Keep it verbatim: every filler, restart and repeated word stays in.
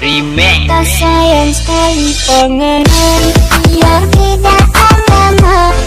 Remix. Tak sayang sekali pengenal biar tidak ada